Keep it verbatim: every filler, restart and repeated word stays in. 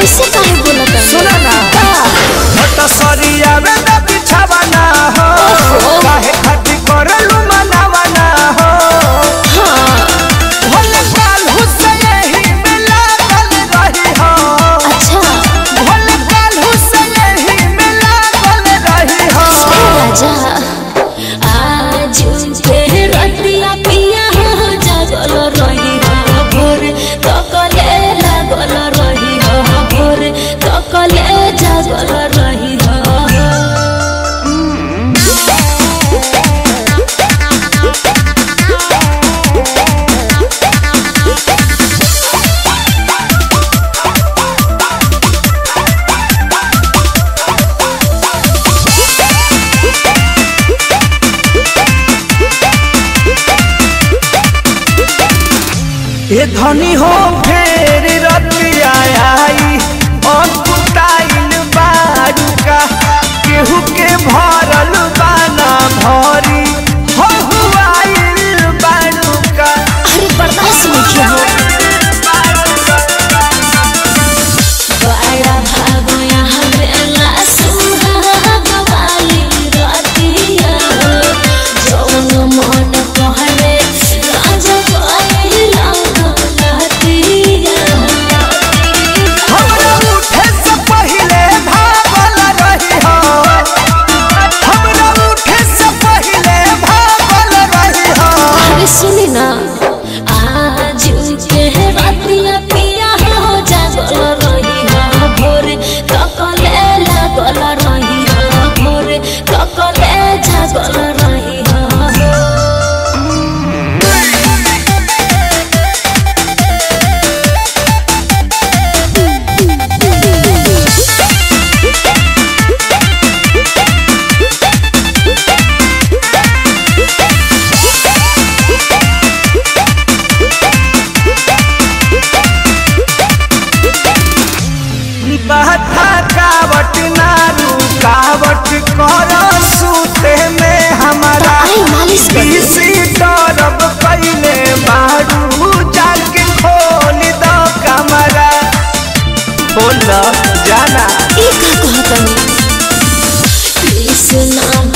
ऐसे काहे बोलत है? सुना ना हट सरिया में न बिछावा ना हो काहे खाती करलू मनावा ना हो हाँ भोले काल हुसैन ही में लागल रही हो अच्छा भोले काल हुसैन ही में लागल रही हो राजा आज के रतिया पिया हो जागल रही हो भोर तकले लागल रही हो भोर तकले जागल रही हो ये धनी हो फेर रतिया आई अकुताइल बारुका केहू के भरल बाना भरी हो हुआइल बारुका अरे बर्दाश्त नहीं हो बड़ा भागो यहाँ बेला सुहाग वाली रातिया जौन मन कहले राजा कहला कहतिया हमरा उठे से पहिले भागल रही हो हमरा उठे से पहिले भागल रही हो अरे सुनी ना आज के रातिया पिया हो जागल रही हो भोर तकले लागल रही हो भोर तकले जागल रही हो बहता कावट ना रुकावट कर सूते में हमारा आई मालिश कर दे। किसी तरफ पहले बारू जाके खोल दो कमरा बोल जाना ई का कहतनी कृष्णा